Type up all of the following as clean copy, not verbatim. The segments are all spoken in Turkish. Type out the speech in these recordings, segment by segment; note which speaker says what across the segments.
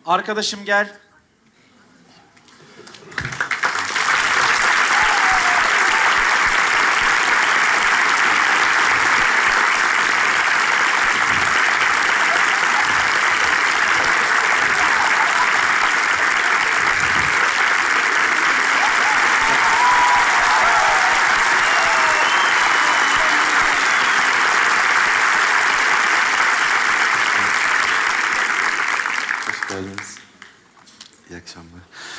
Speaker 1: Arkadaşım gel.
Speaker 2: İyi akşamlar.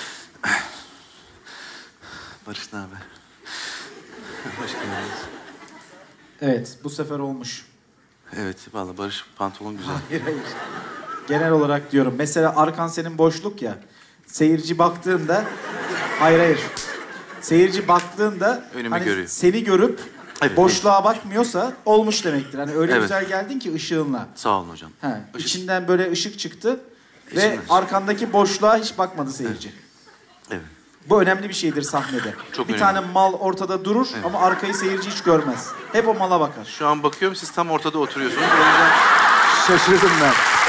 Speaker 2: Barış ne haber? Hoş geldiniz.
Speaker 1: Evet, bu sefer olmuş.
Speaker 2: Evet, vallahi Barış pantolon güzel.
Speaker 1: Hayır, hayır. Genel olarak diyorum. Mesela arkan senin boşluk ya. Seyirci baktığında... Hayır, hayır. Seyirci baktığında...
Speaker 2: Önümü görüyor.
Speaker 1: Seni görüp
Speaker 2: evet,
Speaker 1: boşluğa bakmıyorsa olmuş demektir. Hani öyle
Speaker 2: evet.
Speaker 1: güzel geldin ki ışığınla.
Speaker 2: Sağ olun hocam.
Speaker 1: İçinden böyle ışık çıktı. Ve arkandaki boşluğa hiç bakmadı seyirci.
Speaker 2: Evet.
Speaker 1: Bu önemli bir şeydir sahnede.
Speaker 2: Çok
Speaker 1: bir
Speaker 2: önemli.
Speaker 1: tane mal ortada durur ama arkayı seyirci hiç görmez. Hep o mala bakar.
Speaker 2: Şu an bakıyorum siz tam ortada oturuyorsunuz. O yüzden şaşırdım ben.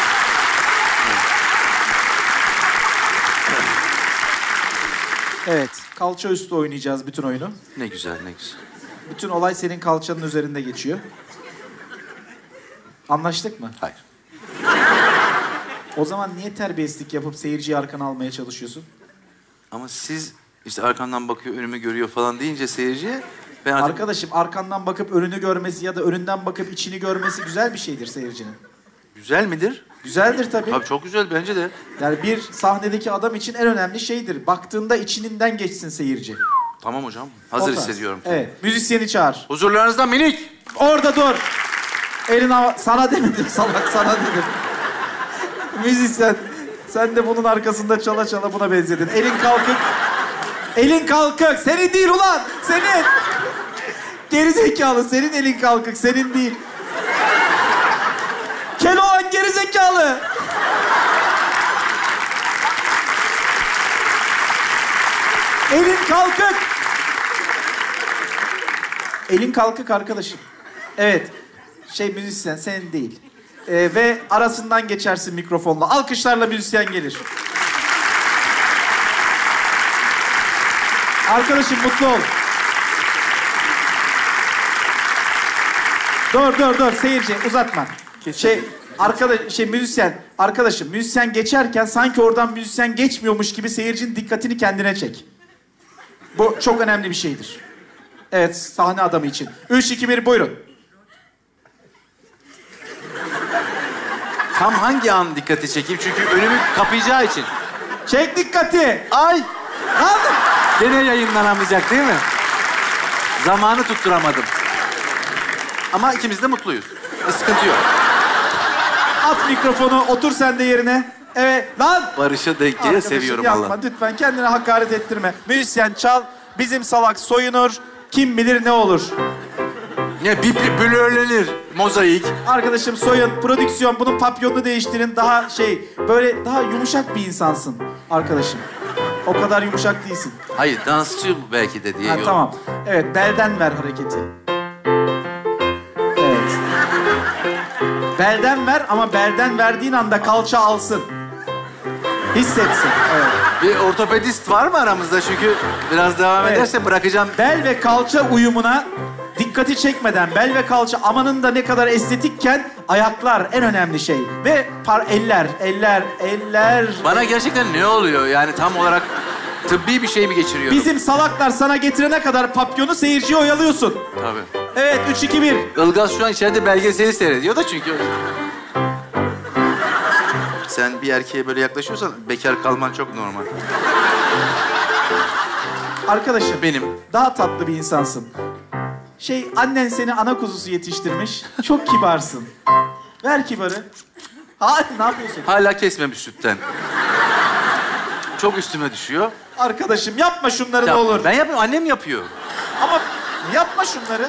Speaker 1: Evet, kalça üstü oynayacağız bütün oyunu.
Speaker 2: Ne güzel, ne güzel.
Speaker 1: Bütün olay senin kalçanın üzerinde geçiyor. Anlaştık mı?
Speaker 2: Hayır.
Speaker 1: O zaman niye terbiyesizlik yapıp seyirciyi arkana almaya çalışıyorsun?
Speaker 2: Ama siz işte arkandan bakıyor, önümü görüyor falan deyince seyirciye... Ben artık...
Speaker 1: Arkadaşım arkandan bakıp önünü görmesi ya da önünden bakıp içini görmesi güzel bir şeydir seyircinin.
Speaker 2: Güzel midir?
Speaker 1: Güzeldir tabii.
Speaker 2: Tabii çok güzel bence de.
Speaker 1: Yani bir sahnedeki adam için en önemli şeydir. Baktığında içininden geçsin seyirci.
Speaker 2: Tamam hocam. Hazır
Speaker 1: O tarz.
Speaker 2: hissediyorum.
Speaker 1: Evet. Müzisyeni çağır.
Speaker 2: Huzurlarınızda minik.
Speaker 1: Orada dur. Sana demedim salak, sana dedim. Müzisyen. Sen de bunun arkasında çala çala buna benzedin. Elin kalkık. Elin kalkık. Senin değil ulan. Senin. Gerizekalı. Senin elin kalkık. Senin değil. Keloğlan gerizekalı. Elin kalkık. Elin kalkık arkadaşım. Evet. Müzisyen senin değil. Ve arasından geçersin mikrofonla. Alkışlarla müzisyen gelir. Arkadaşım mutlu ol. Dur seyirci uzatma. Müzisyen. Arkadaşım müzisyen geçerken sanki oradan müzisyen geçmiyormuş gibi seyircinin dikkatini kendine çek. Bu çok önemli bir şeydir. Evet, sahne adamı için. 3, 2, 1 buyurun.
Speaker 2: Tam hangi an dikkati çekeyim? Çünkü önümü kapayacağı için.
Speaker 1: Çek dikkati.
Speaker 2: Ay!
Speaker 1: Aldım.
Speaker 2: Gene yayınlanamayacak değil mi? Zamanı tutturamadım. Ama ikimiz de mutluyuz. Sıkıntı yok.
Speaker 1: At mikrofonu, otur sen de yerine. Evet, lan!
Speaker 2: Barış'a denk geliyor, seviyorum
Speaker 1: yapma,
Speaker 2: Allah.
Speaker 1: lütfen kendine hakaret ettirme. Müzisyen çal, bizim salak soyunur, kim bilir ne olur.
Speaker 2: Ne blörlenir, mozaik.
Speaker 1: Arkadaşım soyun, prodüksiyon, bunun papyonunu değiştirin. Böyle daha yumuşak bir insansın arkadaşım. O kadar yumuşak değilsin.
Speaker 2: Hayır, dansçı belki de diye.
Speaker 1: Tamam. Evet, belden ver hareketi. Evet. Belden ver ama belden verdiğin anda kalça alsın. Hissetsin. Evet.
Speaker 2: Bir ortopedist var mı aramızda? Çünkü biraz devam ederse bırakacağım.
Speaker 1: Bel ve kalça uyumuna dikkati çekmeden, bel ve kalça amanın da ne kadar estetikken ayaklar en önemli şey. Ve eller.
Speaker 2: Bana gerçekten ne oluyor? Yani tam olarak tıbbi bir şey mi geçiriyorum?
Speaker 1: Bizim salaklar sana getirene kadar papyonu seyirciyi oyalıyorsun.
Speaker 2: Tabii.
Speaker 1: Evet, 3, 2, 1.
Speaker 2: Ilgaz şu an içeride belgeseli seyrediyor da çünkü. Sen bir erkeğe böyle yaklaşıyorsan bekar kalman çok normal.
Speaker 1: Arkadaşım.
Speaker 2: Benim.
Speaker 1: Daha tatlı bir insansın. Annen seni ana kuzusu yetiştirmiş. Çok kibarsın. Ver kibarı. Hayır, ne yapıyorsun?
Speaker 2: Hala kesmemiş sütten. Çok üstüme düşüyor.
Speaker 1: Arkadaşım yapma şunları ne olur.
Speaker 2: Ben yapıyorum, annem yapıyor.
Speaker 1: Ama yapma şunları.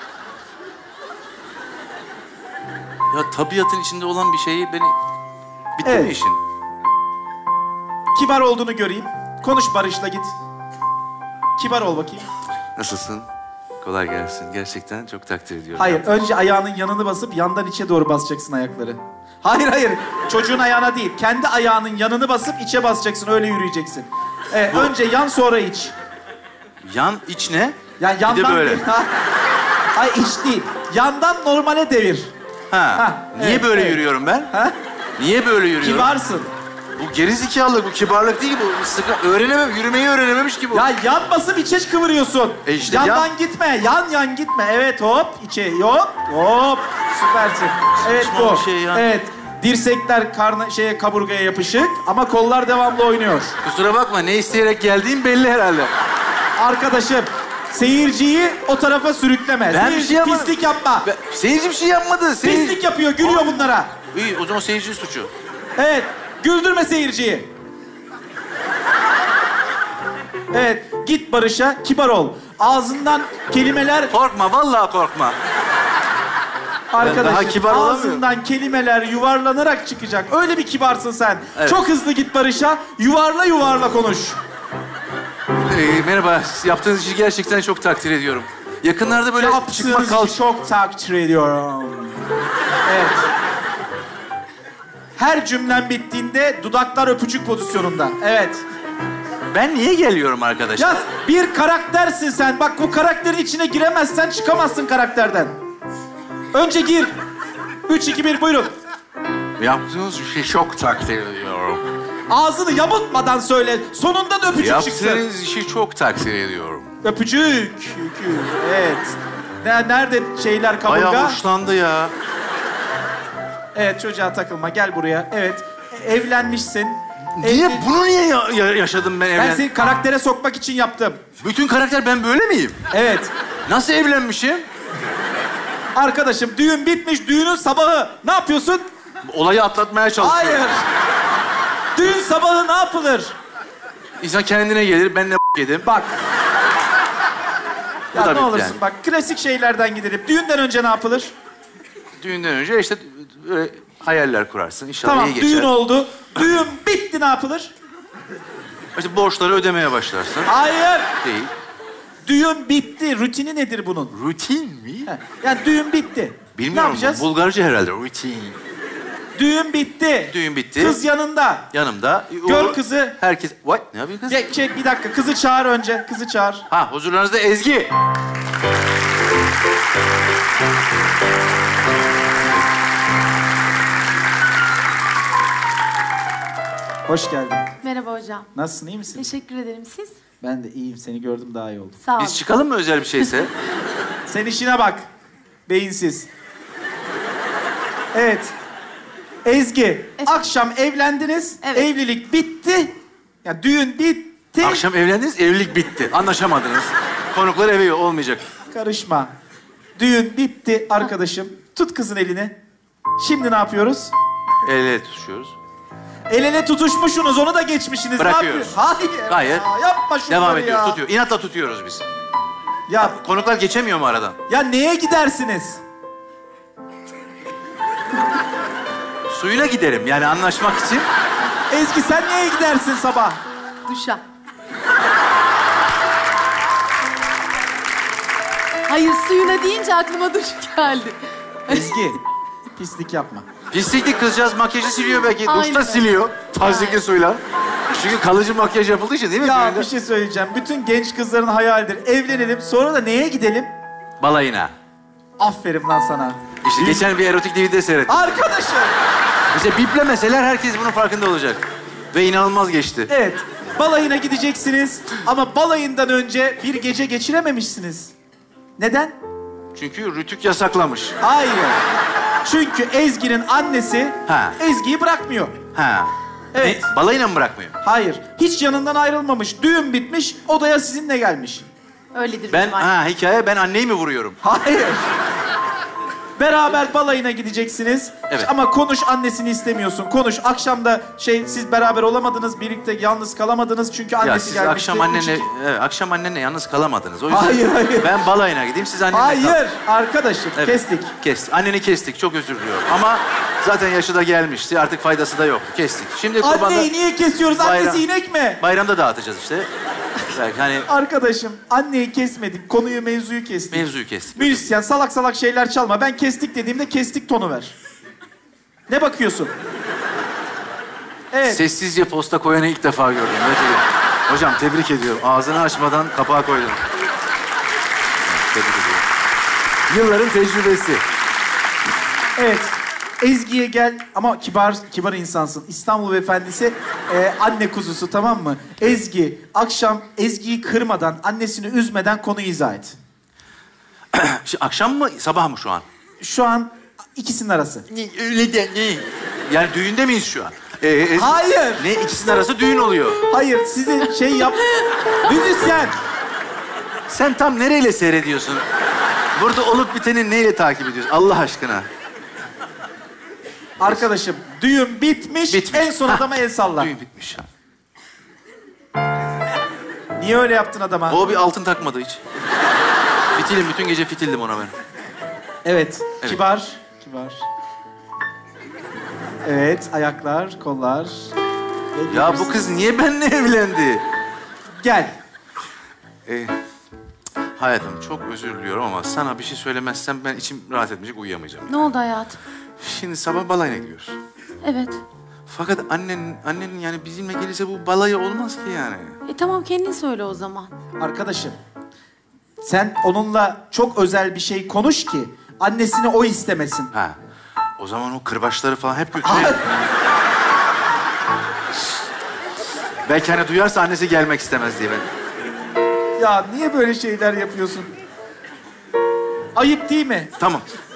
Speaker 2: Ya tabiatın içinde olan bir şeyi beni... Bitti mi işin?
Speaker 1: Kibar olduğunu göreyim. Konuş Barış'la git. Kibar ol bakayım.
Speaker 2: Nasılsın? Kolay gelsin. Gerçekten çok takdir ediyorum.
Speaker 1: Hayır, önce ayağının yanını basıp yandan içe doğru basacaksın ayakları. Hayır. Çocuğun ayağına değil. Kendi ayağının yanını basıp içe basacaksın. Öyle yürüyeceksin. Önce yan sonra iç.
Speaker 2: Yan, iç ne?
Speaker 1: Yani
Speaker 2: Bir de
Speaker 1: yandan
Speaker 2: böyle.
Speaker 1: değil. Ay iç değil. Yandan normale devir.
Speaker 2: Niye
Speaker 1: evet,
Speaker 2: böyle
Speaker 1: evet.
Speaker 2: yürüyorum ben?
Speaker 1: Ha?
Speaker 2: Niye böyle yürüyorum?
Speaker 1: Kibarsın.
Speaker 2: Bu gerizekalı, bu kibarlık değil bu. Yürümeyi öğrenememiş ki bu.
Speaker 1: Ya yan basıp içe kıvırıyorsun.
Speaker 2: İşte
Speaker 1: Yandan gitme. Yan gitme. Evet hop içe hop. Süpersin. Evet
Speaker 2: Saçma
Speaker 1: bu.
Speaker 2: bir şey ya.
Speaker 1: Evet. Dirsekler kaburgaya yapışık ama kollar devamlı oynuyor.
Speaker 2: Kusura bakma, ne isteyerek geldiğim belli herhalde.
Speaker 1: Arkadaşım seyirciyi o tarafa sürükleme.
Speaker 2: Ben bir şey yapmadım.
Speaker 1: Pislik yapma.
Speaker 2: Seyirci bir şey yapmadı.
Speaker 1: Pislik yapıyor, gülüyor bunlara.
Speaker 2: İyi, o zaman seyircinin suçu.
Speaker 1: Evet, güldürme seyirciyi. Evet, git Barış'a, kibar ol. Ağzından kelimeler...
Speaker 2: Korkma, vallahi korkma.
Speaker 1: Arkadaşım,
Speaker 2: daha kibar olamıyorum.
Speaker 1: ağzından kelimeler yuvarlanarak çıkacak. Öyle bir kibarsın sen.
Speaker 2: Evet.
Speaker 1: Çok hızlı git Barış'a, yuvarla konuş.
Speaker 2: Merhaba, yaptığınız işi gerçekten çok takdir ediyorum. Yakınlarda böyle çıkma
Speaker 1: Yaptığınız işi çok takdir ediyorum. Evet. Her cümlen bittiğinde dudaklar öpücük pozisyonunda. Evet.
Speaker 2: Ben niye geliyorum arkadaşlar?
Speaker 1: Yaz, bir karaktersin sen. Bak bu karakterin içine giremezsen çıkamazsın karakterden. Önce gir. 3, 2, 1 buyurun.
Speaker 2: Yaptığınız işi çok takdir ediyorum.
Speaker 1: Ağzını yamultmadan söyle. Sonunda da öpücük çıksın.
Speaker 2: Yaptığınız işi çok takdir ediyorum.
Speaker 1: Öpücük. Evet. Nerede şeyler kaburga?
Speaker 2: Bayağı hoşlandı ya.
Speaker 1: Evet çocuğa takılma. Gel buraya. Evet. Evlenmişsin.
Speaker 2: Bunu niye yaşadım ben
Speaker 1: Ben
Speaker 2: evlen?
Speaker 1: seni karaktere sokmak için yaptım.
Speaker 2: Bütün karakter ben böyle miyim?
Speaker 1: Evet.
Speaker 2: Nasıl evlenmişim?
Speaker 1: Arkadaşım düğün bitmiş. Düğünün sabahı. Ne yapıyorsun?
Speaker 2: Olayı atlatmaya çalışıyorum.
Speaker 1: Hayır. Düğün sabahı ne yapılır?
Speaker 2: İnsan kendine gelir, ben ne yedim.
Speaker 1: Bak.
Speaker 2: Bu
Speaker 1: Ya
Speaker 2: da
Speaker 1: ne
Speaker 2: bitti
Speaker 1: olursun
Speaker 2: yani.
Speaker 1: bak klasik şeylerden gidelim. Düğünden önce ne yapılır?
Speaker 2: Düğünden önce işte böyle hayaller kurarsın. İnşallah
Speaker 1: Tamam
Speaker 2: iyi geçer.
Speaker 1: düğün oldu. Düğün bitti ne yapılır?
Speaker 2: İşte borçları ödemeye başlarsın.
Speaker 1: Hayır.
Speaker 2: Değil.
Speaker 1: Düğün bitti. Rutini nedir bunun?
Speaker 2: Rutin mi?
Speaker 1: Heh, yani düğün bitti.
Speaker 2: Bilmiyorum.
Speaker 1: Ne yapacağız?
Speaker 2: Bulgarca herhalde. Rutin.
Speaker 1: Düğün bitti.
Speaker 2: Düğün bitti.
Speaker 1: Kız yanında.
Speaker 2: Yanımda.
Speaker 1: Gör kızı.
Speaker 2: Herkes... What? Ne yapıyor kız?
Speaker 1: Bir dakika kızı çağır önce. Kızı çağır.
Speaker 2: Ha, huzurlarınızda Ezgi.
Speaker 1: Hoş geldin.
Speaker 3: Merhaba hocam.
Speaker 1: Nasılsın iyi misin?
Speaker 3: Teşekkür ederim. Siz?
Speaker 1: Ben de iyiyim. Seni gördüm daha iyi oldu.
Speaker 3: Sağ olun.
Speaker 2: Biz çıkalım mı özel bir şeyse?
Speaker 1: Sen işine bak. Beyinsiz. Evet. Ezgi, akşam evlendiniz.
Speaker 3: Evet.
Speaker 1: Evlilik bitti. Ya düğün bitti.
Speaker 2: Akşam evlendiniz, evlilik bitti. Anlaşamadınız. Konuklar evi olmayacak.
Speaker 1: Karışma. Düğün bitti arkadaşım. Tut kızın elini. Şimdi ne yapıyoruz?
Speaker 2: El ele tutuşuyoruz.
Speaker 1: El ele tutuşmuşsunuz, onu da geçmişsiniz.
Speaker 2: Bırakıyoruz.
Speaker 1: Ne yapıyorsun? Hayır.
Speaker 2: Hayır.
Speaker 1: Ya, yapma şunları
Speaker 2: Devam
Speaker 1: ya.
Speaker 2: ediyoruz, tutuyor. İnatla tutuyoruz biz.
Speaker 1: Ya,
Speaker 2: Konuklar geçemiyor mu aradan?
Speaker 1: ya neye gidersiniz?
Speaker 2: Suyuna giderim yani anlaşmak için.
Speaker 1: Ezgi sen neye gidersin sabah?
Speaker 3: Duşa. Hayır suyuna deyince aklıma duş geldi.
Speaker 1: Ezgi, pislik yapma.
Speaker 2: Pislikli kızcağız makyajı siliyor belki.
Speaker 3: Aynen
Speaker 2: Duşta
Speaker 3: öyle.
Speaker 2: siliyor. Tazikli
Speaker 3: Aynen.
Speaker 2: suyla. Çünkü kalıcı makyaj yapıldığı için değil mi?
Speaker 1: Ya
Speaker 2: düğünde?
Speaker 1: bir şey söyleyeceğim. Bütün genç kızların hayalidir. Evlenelim, sonra da neye gidelim?
Speaker 2: Balayına.
Speaker 1: Aferin lan sana.
Speaker 2: İşte geçen bir erotik DVD seyrettim.
Speaker 1: Arkadaşım.
Speaker 2: İşte biplemeseler herkes bunun farkında olacak. Ve inanılmaz geçti.
Speaker 1: Evet, balayına gideceksiniz ama balayından önce bir gece geçirememişsiniz. Neden?
Speaker 2: Çünkü Rütük yasaklamış.
Speaker 1: Hayır. Çünkü Ezgi'nin annesi
Speaker 2: Ha.
Speaker 1: Ezgi'yi bırakmıyor.
Speaker 2: Ha.
Speaker 1: Evet.
Speaker 2: Ne? Balayına mı bırakmıyor?
Speaker 1: Hayır, hiç yanından ayrılmamış. Düğün bitmiş, odaya sizinle gelmiş.
Speaker 3: Öyledir
Speaker 2: Ben,
Speaker 3: benim annem.
Speaker 2: hikaye ben anneyi mi vuruyorum?
Speaker 1: Hayır. Beraber balayına gideceksiniz.
Speaker 2: Evet.
Speaker 1: Ama konuş annesini istemiyorsun. Konuş. Akşam da siz beraber olamadınız, birlikte yalnız kalamadınız çünkü annesi
Speaker 2: Ya siz
Speaker 1: gelmişti.
Speaker 2: akşam annenle yalnız kalamadınız. O yüzden
Speaker 1: Hayır.
Speaker 2: ben balayına gideyim, siz annemle kalın.
Speaker 1: Hayır, arkadaşım
Speaker 2: Evet.
Speaker 1: kestik.
Speaker 2: Kestik. Anneni kestik. Çok özür diliyorum. Ama zaten yaşı da gelmişti. Artık faydası da yok. Kestik. Şimdi kurbanda
Speaker 1: Anneyi niye kesiyoruz?
Speaker 2: Bayram.
Speaker 1: Annesi inek mi?
Speaker 2: bayramda dağıtacağız işte. Belki hani
Speaker 1: Arkadaşım anneyi kesmedik. Konuyu mevzuyu kestik.
Speaker 2: mevzuyu kestik.
Speaker 1: Müzisyen salak salak şeyler çalma. Ben kestik dediğimde kestik tonu ver. Ne bakıyorsun? Evet.
Speaker 2: Sessizce posta koyanı ilk defa gördüm. Ne diyeyim? Hocam tebrik ediyorum. Ağzını açmadan kapağı koydun. Tebrik ediyorum. Yılların tecrübesi.
Speaker 1: Evet. Ezgi'ye gel ama kibar insansın. İstanbul Beyefendisi anne kuzusu, tamam mı? Ezgi, akşam Ezgi'yi kırmadan, annesini üzmeden konuyu izah et.
Speaker 2: Şimdi akşam mı, sabah mı şu an?
Speaker 1: Şu an ikisinin arası.
Speaker 2: Öyle de ne? Yani düğünde miyiz şu an?
Speaker 1: Hayır.
Speaker 2: Ne? İkisinin arası düğün oluyor.
Speaker 1: Hayır, size şey yap... Müzisyen.
Speaker 2: Sen tam nereyle seyrediyorsun? Burada olup biteni neyle takip ediyorsun? Allah aşkına.
Speaker 1: Arkadaşım, düğün bitmiş. En son
Speaker 2: Ha.
Speaker 1: adama el salla.
Speaker 2: Düğün bitmiş.
Speaker 1: Niye öyle yaptın adama?
Speaker 2: O bir altın takmadı hiç. Fitilim, bütün gece fitildim ona ben.
Speaker 1: Evet,
Speaker 2: Evet.
Speaker 1: kibar. Evet, ayaklar, kollar.
Speaker 2: Ya bu kız niye benimle evlendi?
Speaker 1: Gel.
Speaker 2: Hayatım çok özür diliyorum ama sana bir şey söylemezsem ben içim rahat etmeyecek, uyuyamayacağım.
Speaker 3: Ne oldu hayatım?
Speaker 2: Şimdi sabah balayına gidiyoruz.
Speaker 3: Evet.
Speaker 2: Fakat annenin yani bizimle gelirse bu balayı olmaz ki yani.
Speaker 3: Tamam kendin söyle o zaman.
Speaker 1: Arkadaşım, sen onunla çok özel bir şey konuş ki annesini o istemesin.
Speaker 2: Ha. O zaman o kırbaçları falan hep götürüyor. Belki hani duyarsa annesi gelmek istemez diye ben.
Speaker 1: Ya niye böyle şeyler yapıyorsun? Ayıp değil mi?
Speaker 2: Tamam.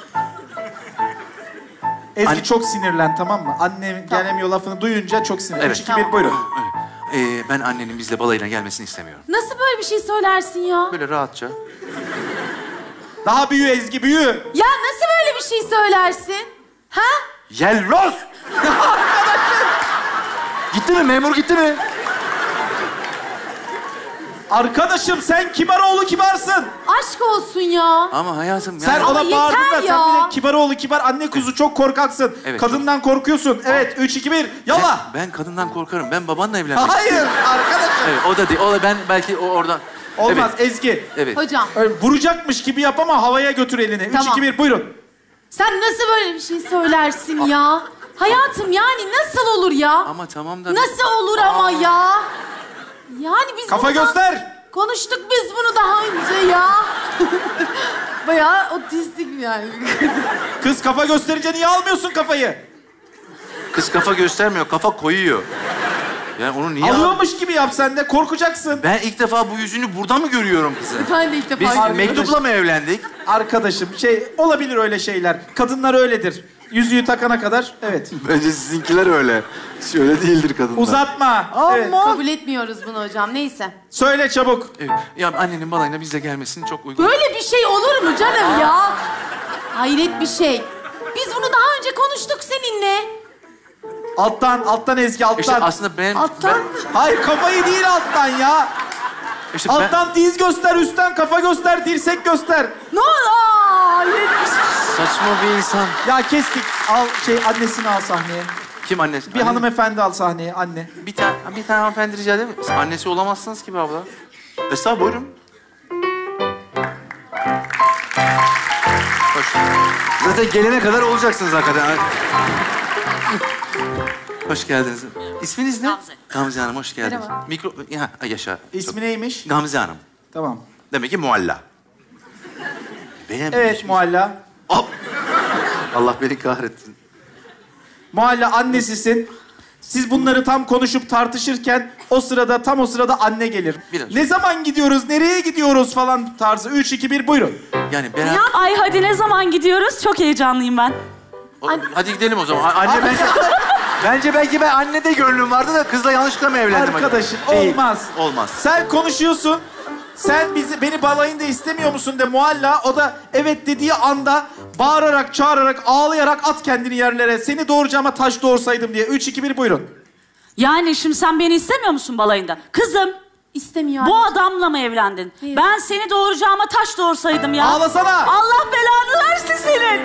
Speaker 1: Ezgi
Speaker 2: Anne-
Speaker 1: çok sinirlen, tamam mı? Annem gelemiyor lafını duyunca çok sinirlen.
Speaker 2: Evet.
Speaker 1: 3, 2, 1 buyurun.
Speaker 2: Ben annenin bizle balayına gelmesini istemiyorum.
Speaker 3: Nasıl böyle bir şey söylersin ya?
Speaker 2: Böyle rahatça.
Speaker 1: Daha büyü Ezgi, büyü.
Speaker 3: Ya nasıl böyle bir şey söylersin? Ha?
Speaker 2: Yelloz! Gitti mi? Memur gitti mi?
Speaker 1: Arkadaşım sen Kibaroğlu kibarsın.
Speaker 3: Aşk olsun ya.
Speaker 2: Ama hayatım
Speaker 1: Sen
Speaker 2: yani...
Speaker 3: Ama
Speaker 1: ona bağırdın
Speaker 3: yeter
Speaker 1: da
Speaker 3: ya.
Speaker 1: sen bir de Kibaroğlu kibar, anne kuzu çok korkaksın.
Speaker 2: Evet,
Speaker 1: Kadından korkuyorsun. Evet, 3, 2, 1 yalla.
Speaker 2: Ben kadından korkarım. Ben babanla evlenmek
Speaker 1: Hayır arkadaşım.
Speaker 2: Evet, o da değil. O da ben belki o oradan...
Speaker 1: Olmaz
Speaker 2: Evet.
Speaker 1: Ezgi.
Speaker 2: Evet.
Speaker 3: Hocam
Speaker 1: Öyle vuracakmış gibi yap ama havaya götür elini. 3,
Speaker 3: Tamam.
Speaker 1: 2, 1 buyurun.
Speaker 3: sen nasıl böyle bir şey söylersin ya? Hayatım yani nasıl olur ya?
Speaker 2: Ama tamam da...
Speaker 3: Nasıl olur ama ya? Yani biz
Speaker 1: Kafa
Speaker 3: bunu
Speaker 1: göster.
Speaker 3: konuştuk biz bunu daha önce ya. Bayağı otistik yani.
Speaker 1: Kız kafa gösterince niye almıyorsun kafayı?
Speaker 2: Kız kafa göstermiyor, kafa koyuyor. Yani onu niye...
Speaker 1: Alıyormuş gibi yap sen de, korkacaksın.
Speaker 2: Ben ilk defa bu yüzünü burada mı görüyorum kızı?
Speaker 3: Ben de ilk defa
Speaker 2: Biz
Speaker 3: görüyorum.
Speaker 2: mektupla mı evlendik?
Speaker 1: Arkadaşım olabilir öyle şeyler. Kadınlar öyledir. Yüzüğü takana kadar evet.
Speaker 2: Bence sizinkiler öyle. Öyle değildir kadınlar.
Speaker 1: Uzatma. Evet.
Speaker 3: Kabul etmiyoruz bunu hocam. Neyse.
Speaker 1: Söyle çabuk.
Speaker 2: Evet. Ya annenin balayına bizle gelmesini çok uygun.
Speaker 3: Böyle bir şey olur mu canım ya? Hayret bir şey. Biz bunu daha önce konuştuk seninle.
Speaker 1: Alttan Ezgi, alttan.
Speaker 2: İşte aslında ben...
Speaker 3: Alttan.
Speaker 1: Hayır kafayı değil alttan ya.
Speaker 2: İşte
Speaker 1: Alttan diz göster, üstten kafa göster, dirsek göster.
Speaker 3: Ne oldu? Hayret bir şey.
Speaker 2: Saçma bir insan.
Speaker 1: Ya kestik. Al annesini al sahneye.
Speaker 2: Kim annesi?
Speaker 1: Bir hanımefendi al sahneye, anne.
Speaker 2: Bir tane hanımefendi rica eder mi? Siz annesi olamazsınız ki be abla. Estağfurullah, buyurun. Hoş. Zaten gelene kadar olacaksınız hakikaten. Hoş geldiniz. İsminiz ne?
Speaker 3: Gamze.
Speaker 2: Gamze Hanım, hoş geldiniz.
Speaker 3: Merhaba.
Speaker 2: Yaşa.
Speaker 1: İsmi neymiş?
Speaker 2: Gamze Hanım.
Speaker 1: Tamam.
Speaker 2: Demek ki mualla. Beğenmemiş
Speaker 1: Evet
Speaker 2: misin?
Speaker 1: Mualla.
Speaker 2: Allah beni kahretsin.
Speaker 1: Mualla annesisin. Siz bunları tam konuşup tartışırken tam o sırada anne gelir.
Speaker 2: Biraz.
Speaker 1: Ne zaman gidiyoruz, nereye gidiyoruz falan tarzı. 3, 2, 1 buyurun.
Speaker 2: Yani beraber...
Speaker 4: Ay hadi ne zaman gidiyoruz? Çok heyecanlıyım ben.
Speaker 2: Hadi gidelim o zaman. Anne bence belki ben annede gönlüm vardı da kızla yanlışlıkla mı evlendim?
Speaker 1: Arkadaşım
Speaker 2: Değil.
Speaker 1: olmaz.
Speaker 2: Olmaz.
Speaker 1: Sen konuşuyorsun. Sen beni balayında istemiyor musun de Mualla. O da evet dediği anda bağırarak, çağırarak, ağlayarak at kendini yerlere. Seni doğuracağıma taş doğursaydım diye. 3, 2, 1 buyurun.
Speaker 4: Yani şimdi sen beni istemiyor musun balayında? Kızım,
Speaker 3: İstemiyor.
Speaker 4: bu adamla mı evlendin?
Speaker 3: Hayır.
Speaker 4: Ben seni doğuracağıma taş doğursaydım ya.
Speaker 1: Ağlasana.
Speaker 4: Allah belanı versin senin.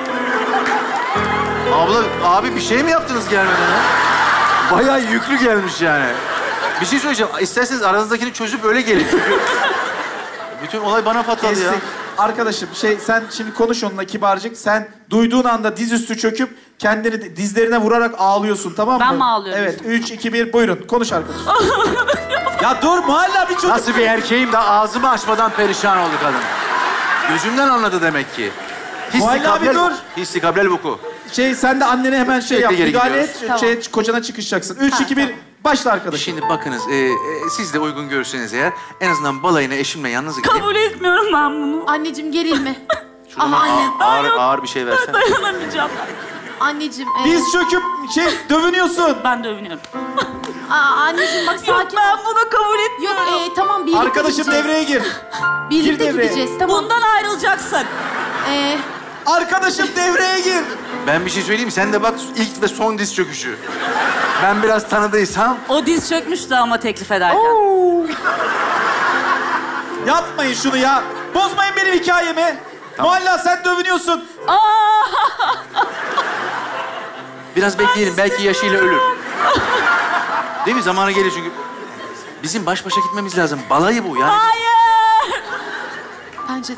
Speaker 2: Abla, abi bir şey mi yaptınız gelmeden ha? Bayağı yüklü gelmiş yani. Bir şey söyleyeceğim. İsterseniz aranızdakini çözüp öyle gelin. Çünkü bütün olay bana patladı ya.
Speaker 1: Kestik. Arkadaşım sen şimdi konuş onunla kibarcık. Sen duyduğun anda dizüstü çöküp kendini dizlerine vurarak ağlıyorsun, tamam mı?
Speaker 4: Ben mi ağlıyorum?
Speaker 1: Evet. 3, 2, 1 buyurun. Konuş arkadaşım. Ya dur Muhalla bir çocuk.
Speaker 2: Nasıl bir erkeğim de ağzımı açmadan perişan oldu kadın. Gözümden anladı demek ki.
Speaker 1: Muhalla abi dur.
Speaker 2: Hissikablel vuku.
Speaker 1: Sen de annene hemen yap.
Speaker 2: geri
Speaker 1: Müdahale et.
Speaker 2: gidiyoruz.
Speaker 1: Kocana çıkışacaksın. 3, 2, 1 başla arkadaşım.
Speaker 2: Şimdi bakınız, siz de uygun görürseniz eğer en azından balayına eşimle yalnız gideyim.
Speaker 4: Kabul etmiyorum ben bunu.
Speaker 3: Anneciğim gerilme.
Speaker 2: Şuradan ağır bir şey versen.
Speaker 4: Dayanamayacağım.
Speaker 3: Anneciğim.
Speaker 1: Diz çöküp dövünüyorsun.
Speaker 4: Ben de övünüyorum.
Speaker 3: Anneciğim bak
Speaker 4: Yok
Speaker 3: sakin
Speaker 4: ben
Speaker 3: ol.
Speaker 4: bunu kabul
Speaker 3: Yok
Speaker 4: etmiyorum.
Speaker 3: tamam birlikte
Speaker 1: Arkadaşım
Speaker 3: gideceğiz.
Speaker 1: devreye gir.
Speaker 3: Birlikte
Speaker 1: Gir devreye.
Speaker 3: gideceğiz tamam.
Speaker 4: Bundan ayrılacaksın.
Speaker 1: Arkadaşım devreye gir.
Speaker 2: Ben bir şey söyleyeyim mi? Sen de bak ilk ve son diz çöküşü. Ben biraz tanıdıysam...
Speaker 4: O diz çökmüştü ama teklif ederken.
Speaker 1: Yapmayın şunu ya. Bozmayın benim hikayemi.
Speaker 2: Tamam.
Speaker 1: Muhalla sen dövünüyorsun.
Speaker 2: Biraz bekleyelim. Belki yaşıyla ölür. Değil mi? Zamanı gelir çünkü. Bizim baş başa gitmemiz lazım. Balayı bu yani.
Speaker 4: Hayır.
Speaker 3: Bence de.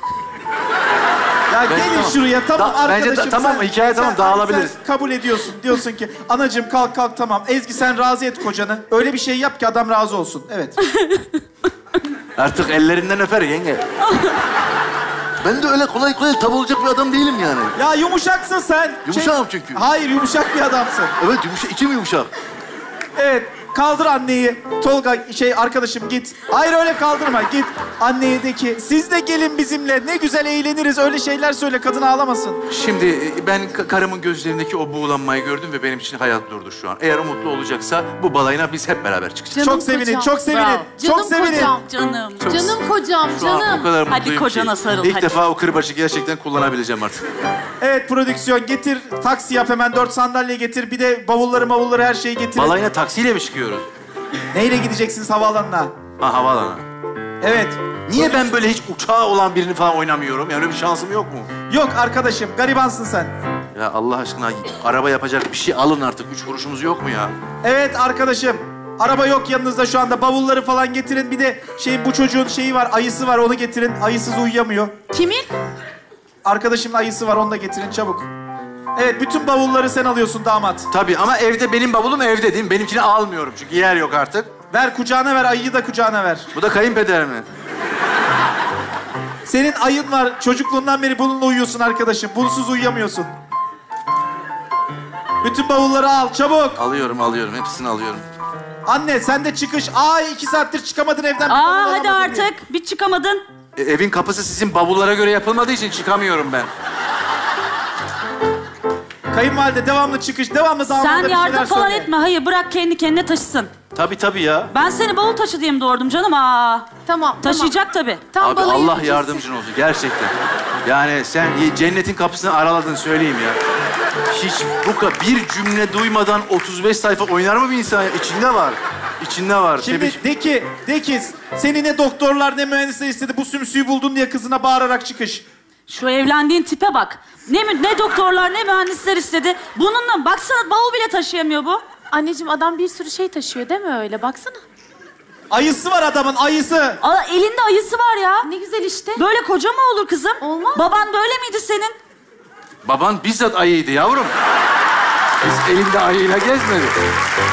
Speaker 1: Ya
Speaker 2: Bence
Speaker 1: gelin
Speaker 2: tamam.
Speaker 1: şuraya tamam
Speaker 2: Bence
Speaker 1: arkadaşım.
Speaker 2: tamam, hikaye tamam, dağılabiliriz.
Speaker 1: Sen kabul ediyorsun. Diyorsun ki anacığım kalk tamam. Ezgi sen razı et kocanı. Öyle bir şey yap ki adam razı olsun. Evet.
Speaker 2: Artık ellerinden öper yenge. Ben de öyle kolay tav olacak bir adam değilim yani.
Speaker 1: Ya yumuşaksın sen.
Speaker 2: Yumuşağım çünkü.
Speaker 1: Hayır yumuşak bir adamsın.
Speaker 2: Evet, içim yumuşak.
Speaker 1: Evet. Kaldır anneyi. Tolga arkadaşım git. Hayır öyle kaldırma. Git anneye de ki siz de gelin bizimle. Ne güzel eğleniriz. Öyle şeyler söyle. Kadın ağlamasın.
Speaker 2: Şimdi ben karımın gözlerindeki o buğulanmayı gördüm ve benim için hayat durdu şu an. Eğer o mutlu olacaksa bu balayına biz hep beraber çıkacağız.
Speaker 3: Canım
Speaker 1: Çok sevinin.
Speaker 3: kocam.
Speaker 1: Çok sevinin.
Speaker 4: Bravo.
Speaker 1: Çok
Speaker 3: Canım
Speaker 1: sevinin.
Speaker 3: kocam.
Speaker 4: Canım.
Speaker 3: Canım kocam
Speaker 2: Şu an o
Speaker 3: canım.
Speaker 2: kadar
Speaker 4: Hadi
Speaker 2: mutluyum
Speaker 4: kocana
Speaker 2: ki.
Speaker 4: sarıl,
Speaker 2: İlk
Speaker 4: hadi.
Speaker 2: defa o kırbaçı gerçekten kullanabileceğim artık.
Speaker 1: Evet prodüksiyon getir. Taksi yap hemen. 4 sandalye getir. Bir de bavulları her şeyi getir.
Speaker 2: Balayına taksiyle mi çıkıyoruz?
Speaker 1: Neyle gideceksiniz havaalanına?
Speaker 2: Ha, havaalanı.
Speaker 1: Evet.
Speaker 2: Niye ben böyle hiç uçağı olan birini falan oynamıyorum? Yani öyle bir şansım yok mu?
Speaker 1: Yok arkadaşım. Garibansın sen.
Speaker 2: Ya Allah aşkına araba yapacak bir şey alın artık. 3 kuruşumuz yok mu ya?
Speaker 1: Evet arkadaşım. Araba yok yanınızda şu anda. Bavulları falan getirin. Bir de bu çocuğun var. Ayısı var. Onu getirin. Ayısız uyuyamıyor.
Speaker 3: Kimin?
Speaker 1: Arkadaşımın ayısı var. Onu da getirin çabuk. Evet bütün bavulları sen alıyorsun damat.
Speaker 2: Tabii ama evde benim bavulum evde değil mi? Benimkini almıyorum çünkü yer yok artık.
Speaker 1: Ver kucağına ver. Ayıyı da kucağına ver.
Speaker 2: Bu da kayınpeder mi?
Speaker 1: Senin ayın var. Çocukluğundan beri bununla uyuyorsun arkadaşım. Bunsuz uyuyamıyorsun. Bütün bavulları al çabuk.
Speaker 2: Alıyorum. Hepsini alıyorum.
Speaker 1: Anne sen de çıkış. 2 saattir çıkamadın evden. bir bavul
Speaker 4: Hadi
Speaker 1: alamadın diye.
Speaker 4: artık. Bir çıkamadın.
Speaker 2: Evin kapısı sizin bavullara göre yapılmadığı için çıkamıyorum ben.
Speaker 1: Kayınvalide devamlı çıkış. Devamlı damada
Speaker 4: Sen
Speaker 1: bir şeyler
Speaker 4: yardım falan
Speaker 1: söyle.
Speaker 4: etme. Hayır bırak kendi kendine taşısın.
Speaker 2: Tabii ya.
Speaker 4: Ben seni bavul taşı diye mi doğurdum canım?
Speaker 3: Tamam.
Speaker 4: Taşıyacak tabii.
Speaker 3: Tam
Speaker 2: Abi
Speaker 3: balayı
Speaker 2: Allah
Speaker 3: yapacağız.
Speaker 2: yardımcın olsun gerçekten. Yani sen cennetin kapısını araladın söyleyeyim ya. Hiç bir cümle duymadan 35 sayfa oynar mı bir insan? İçinde var.
Speaker 1: Şimdi de ki seni ne doktorlar ne mühendisler istedi. Bu sümsüyü buldun diye kızına bağırarak çıkış.
Speaker 4: Şu evlendiğin tipe bak. Ne doktorlar ne mühendisler istedi. Bununla baksana bavul bile taşıyamıyor bu.
Speaker 3: Anneciğim adam bir sürü şey taşıyor değil mi öyle? Baksana.
Speaker 1: Ayısı var adamın ayısı.
Speaker 4: Elinde ayısı var ya.
Speaker 3: Ne güzel işte.
Speaker 4: Böyle koca mı olur kızım?
Speaker 3: Olmaz.
Speaker 4: Baban böyle miydi senin?
Speaker 2: Baban bizzat ayıydı yavrum. Biz elinde ayıyla gezmedik.